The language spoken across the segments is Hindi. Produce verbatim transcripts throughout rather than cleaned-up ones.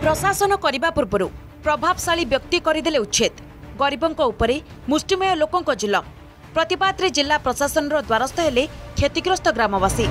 प्रशासन करने पूर्व प्रभावशाली व्यक्ति करदेले उच्छेद गरीबों उपरे मुष्टिमेय लोकों जुलम प्रतिबाद रे जिला प्रशासन द्वारस्थ हेले क्षतिग्रस्त ग्रामवासी।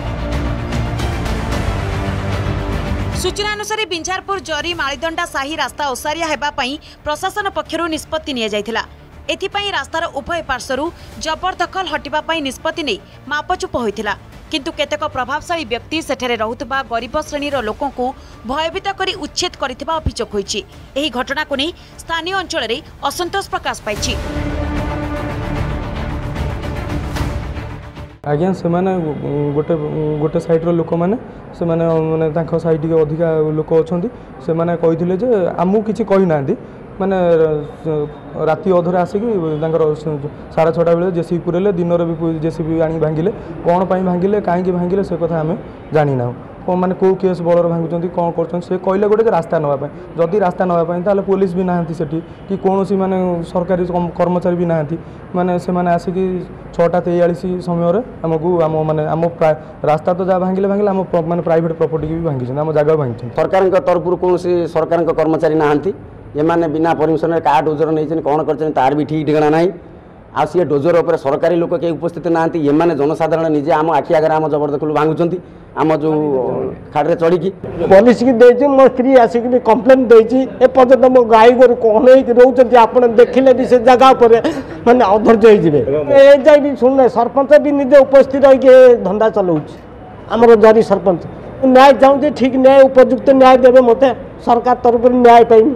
सूचना अनुसार बिंजारपुर जरी मालीदंडा साही रास्ता ओसारिया हेबापई प्रशासन पक्षरु निष्पत्ति निया जायथिला। एथिपई रास्तार उभय पार्श्वरु जबरदखल हटिबापई निष्पत्ति नै मापचुप होइथिला, किंतु केतेक प्रभावशाली व्यक्ति सेठरे रहुतबा गरीब श्रेणीर लोकों को भयभीत करी उच्छेद करिथिबा अभियोग होइछि। एही घटना को नै स्थानीय अंचल रे असंतोष प्रकाश पाइछि। आज्ञा से माने गोटे गोटे साइड लोक मैंने से माने माने तांको साइड के अधिका लोक अछंती से माने कहिथिले जे आमु किछि कहि नांदी माने राति अधरे आसिक साढ़े छटा बेले जेसीबी पुरेले दिन भी जेसीबी आनी भांगिले कौन पाई भांगिले कहीं भांगिले से कथा आम जानी ना कौन मैंने कौ केस बलर भांगुंट कौन कर कहले गोटे रास्ता नापी जदि रास्ता नापी पुलिस भी नहांती सेठी कि कौन सी माने सरकारी कर्मचारी भी नहांती माने से माने आसिक छटा तेयालीस समय आमको आम माने आम रास्ता तो जहाँ भांगिले भांगिले आम माने प्राइवेट प्रॉपर्टी भी भांगी आम जगह भांगी सरकार तरफ कौन सरकार कर्मचारी नहांती ये माने बिना परमिशन का डोजर नहीं कौन कर तार भी ठीक ठिकाना ना आ सी डोजर उपर सरकारी लोक के उपस्थित ना ये माने जनसाधारण निजे आम आखि आगे आम जबरदखल भांगुंट आम जो खाड़े चढ़ी पुलिस की देछि मो स्त्री आसिक कंप्लेन देछि ए पर्यंत मो गाई गोरु कोन रोचंती आपण देखिले भी से जगह पर माने अधैर्य होई जिवे ए जाई भी सुनले सरपंच भी निजे उपस्थित रही के धंदा चलाउछि हमर जरी सरपंच न्याय चाहूँ ठीक न्याय उपयुक्त न्याय देवे मते सरकार तरफ न्याय पाइनी।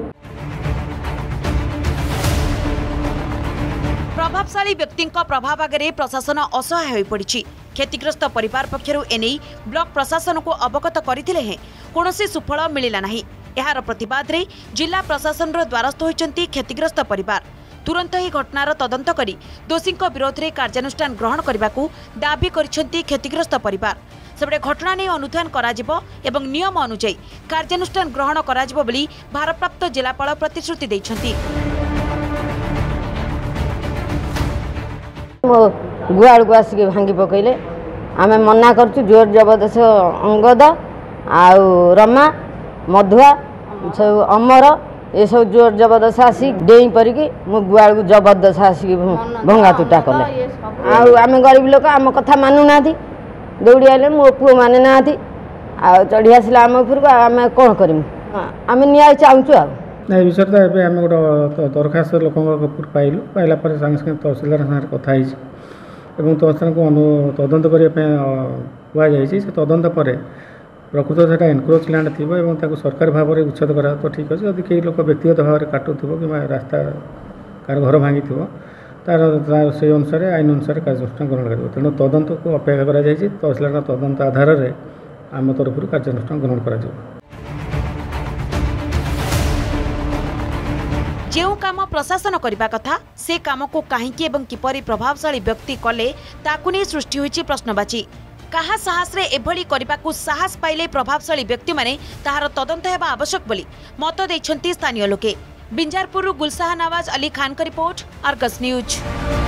प्रभावशाली व्यक्ति प्रभाव आगे प्रशासन असहाय हो पड़ी। क्षतिग्रस्त परिवार पक्षरु एने ब्लॉक प्रशासन को अवगत करथिले हैं कोनोसी सुफल मिलिला नहीं। एहार प्रतिबाद रे जिला प्रशासन द्वारस्थ होइचंती क्षतिग्रस्त परिवार। तुरंत ही घटनार तदंत करी दोषी विरोध में कार्यानुष्ठान ग्रहण करने को दाबी करिसेंती क्षतिग्रस्त परिवार। सेबडे घटना नहीं अनुधान कराजिबो एवं नियम अनुसार कार्यानुष्ठान ग्रहण कराजिबो बोली भारप्राप्त जिलापाल प्रतिश्रुति दैछंती। गुआड़ को आसिक भांगी पकईले आम मना करूँ जोर जबरदस्त अंगद आउ रमा मधुआ सब अमर ये सब जोर जबरदस्त आसिक डेई परिकी मो गुआड़ को जबरदस्त आसिक भंगा तुटा कले आम गरीब लोक आम कथा मानु ना दौड़ी आले मो पुओ माने ना आ चढ़ी आसला आम उपरक आम कौन करमु आम न्याय चाहूँ आ ना विषय तो ये आम गोटे दरखास्त लोक पाइलु पाइला सागे सागे तहसिलदार सागर कथा एवं तहसिल को अनु तदंत करने कहुई से तदंत पर प्रकृत से एनक्रोच लैंड थी सरकारी भाव में उच्छेद करा तो ठीक अच्छे जब कई लोक व्यक्तिगत भाव में काटुव कि रास्ता कार घर भांगी तार से अनुसार आईन अनुसार कार्यानुष्ठान ग्रहण कर तेणु तदंत को अपेक्षा कर तहसिलदार तदंत आधार में आम तरफ कार्यानुष्ठान ग्रहण कर जो काम प्रशासन करने कथा से काम को कहीं एवं किपरि प्रभावशाली व्यक्ति कले ताकु नहीं सृष्टि होइछि प्रश्नवाची। कहा साहस रे एभली करने को साहस पाइले प्रभावशाली व्यक्ति माने ताहार तदंत हेबा आवश्यक बोली मत दैछंती स्थानीय लोके। बिंजारपुर गुलशाह नवाज अली खान का रिपोर्ट, आर्गस न्यूज।